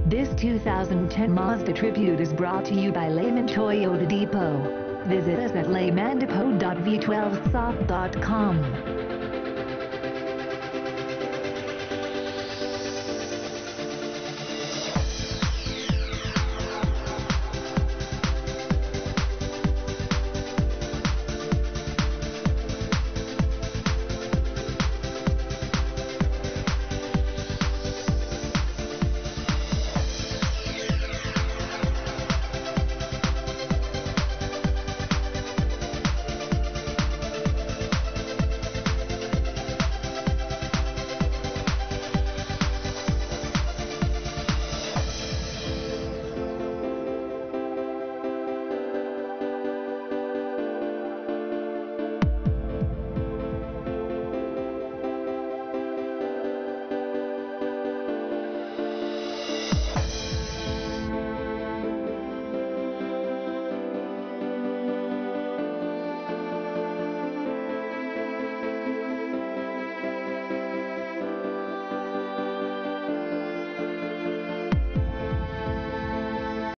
This 2010 Mazda Tribute is brought to you by Lehman Toyota Depot. Visit us at leymandepot.v12soft.com.